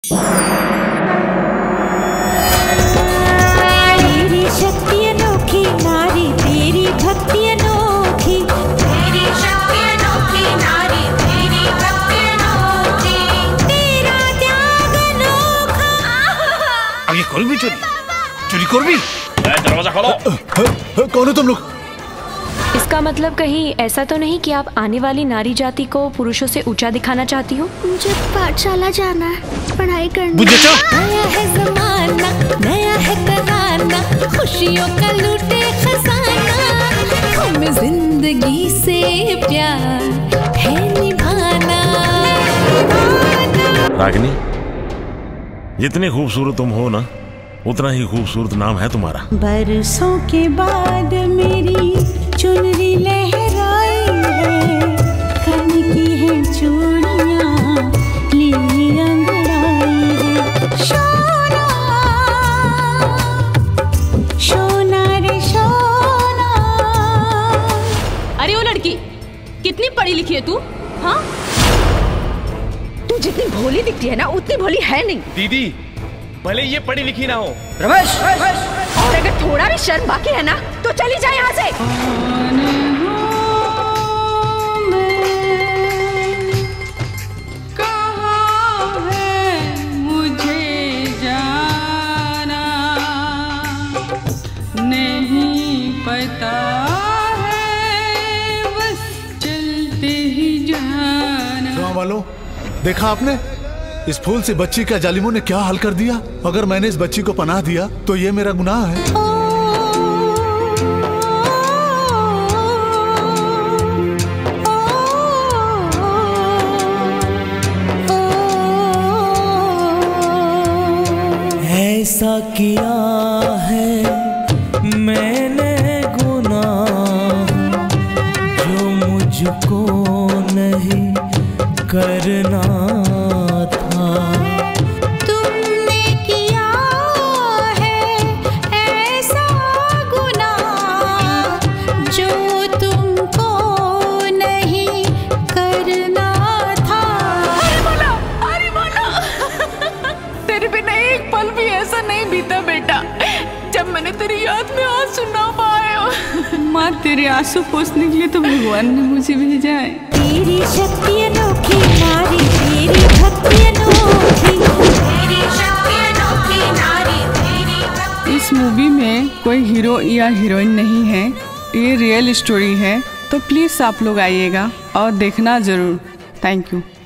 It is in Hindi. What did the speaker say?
तेरी शक्ति अनोखी नारी, तेरी भक्ति अनोखी, तेरी शक्ति अनोखी नारी, तेरी भक्ति अनोखी, तेरा त्याग अनोखा। आगे खोल भी चोरी कर भी। दरवाजा खोलो। कौन हो तुम लोग? इसका मतलब कहीं ऐसा तो नहीं कि आप आने वाली नारी जाति को पुरुषों से ऊंचा दिखाना चाहती हो? मुझे पाठशाला जाना है, पढ़ाई करनी। नया है ज़माना, नया है तराना, खुशियों का लूटे खजाना, हमें जिंदगी से प्यार है निभाना। रागिनी, जितनी खूबसूरत तुम हो ना, उतना ही खूबसूरत नाम है तुम्हारा। बरसों के बाद मेरी चुनरी लहराई है, कन की है चूड़ियां ली अंगड़ाई है। सोना सोना रे सोना। अरे ओ लड़की, कितनी पढ़ी लिखी है तू? हाँ, तू जितनी भोली दिखती है ना, उतनी भोली है नहीं। दीदी, भले ये पढ़ी लिखी ना हो। रमेश, और अगर थोड़ा भी शर्म बाकी है ना, तो चली जाए यहाँ से। कहाँ है मुझे जाना, नहीं पता है, बस चलते ही जाना। गाँव वालों, देखा आपने इस फूल सी बच्ची का जालिमों ने क्या हाल कर दिया। अगर मैंने इस बच्ची को पनाह दिया तो ये मेरा गुनाह है। ऐसा किया है मैंने गुनाह जो मुझको नहीं करना था। तुमने किया है ऐसा गुनाह जो तुमको नहीं करना था। अरे बोलो, तेरे बिना एक पल भी ऐसा नहीं बीता बेटा जब मैंने तेरी याद में आंसू ना पाए हो। माँ, तेरे आंसू पोंछने के लिए तो भगवान ने मुझे भेजा है। तेरी शक्ति अनोखी नारी, तेरी भक्ति अनोखी, तेरी शक्ति अनोखी नारी, तेरी भक्ति। इस मूवी में कोई हीरो या हीरोइन नहीं है, ये रियल स्टोरी है, तो प्लीज आप लोग आइएगा और देखना जरूर। Thank you.